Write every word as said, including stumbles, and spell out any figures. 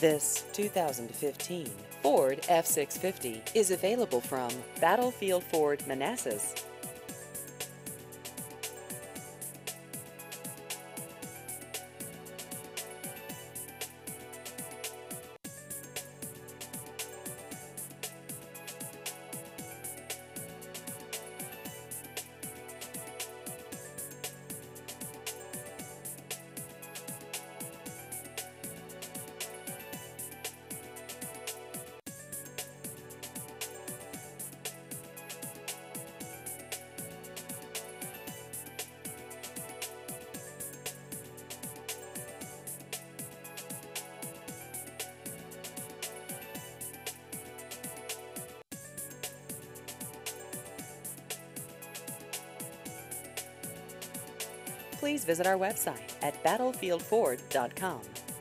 This two thousand fifteen Ford F six fifty is available from Battlefield Ford Manassas. Please visit our website at battlefield ford dot com.